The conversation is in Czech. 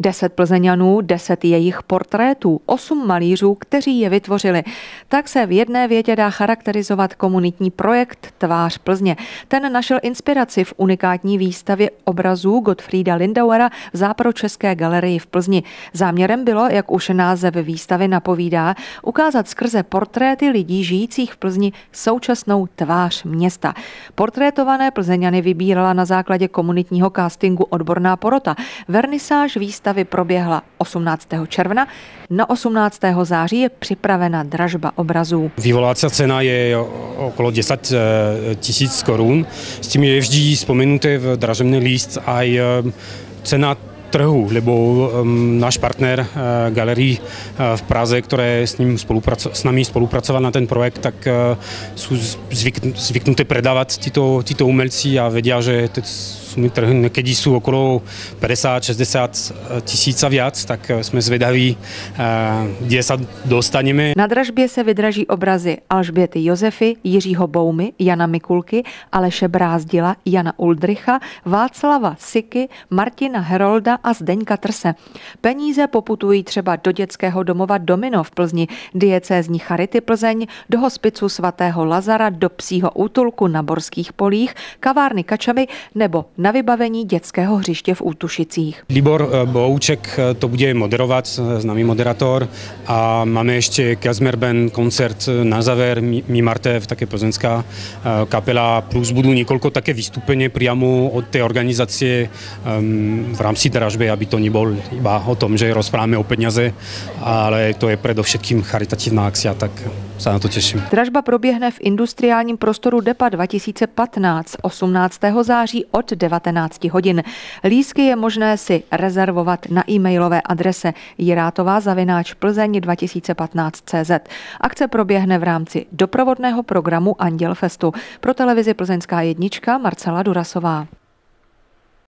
10 Plzeňanů, 10 jejich portrétů, 8 malířů, kteří je vytvořili. Tak se v jedné větě dá charakterizovat komunitní projekt Tvář Plzně. Ten našel inspiraci v unikátní výstavě obrazů Gottfrieda Lindauera v Západočeské galerii v Plzni. Záměrem bylo, jak už název výstavy napovídá, ukázat skrze portréty lidí žijících v Plzni současnou tvář města. Portrétované Plzeňany vybírala na základě komunitního castingu odborná porota. Vernisáž výstavy proběhla 18. června. Na 18. září je připravena dražba obrazů. Vyvolávací cena je okolo 10 000 korun. S tím je vždy vzpomenuté v dražebný list a cena trhu, lebo náš partner galerii v Praze, které s námi spolupracoval na ten projekt, tak jsou zvyknuté predávat tyto umelci a vědí, že sumy trhy někdy jsou okolo 50-60 tisíc a viac, tak jsme zvědaví, kde se dostaneme. Na dražbě se vydraží obrazy Alžběty Josefy, Jiřího Boumy, Jana Mikulky, Aleše Brázdila, Jana Uldricha, Václava Siky, Martina Herolda a Zdeňka Trse. Peníze poputují třeba do dětského domova Domino v Plzni, diecézní Charity Plzeň, do hospicu svatého Lazara, do psího útulku na Borských polích, kavárny Kačamy nebo na vybavení dětského hřiště v Útušicích. Libor Bouček to bude moderovat, známý moderátor, a máme ještě Kazmer Ben koncert na záver, Mi Martev, také plzeňská kapela, plus budou několik také vystúpení priamo od té organizace v rámci dražby, aby to nebylo iba o tom, že rozpráváme o peníze, ale to je především charitativní akcia, tak se na to těším. Dražba proběhne v industriálním prostoru DEPA 2015 18. září od 19 hodin. Lístky je možné si rezervovat na e-mailové adrese jiratová@plzeň2015.cz. Akce proběhne v rámci doprovodného programu Anděl Festu. Pro televizi Plzeňská jednička Marcela Durasová.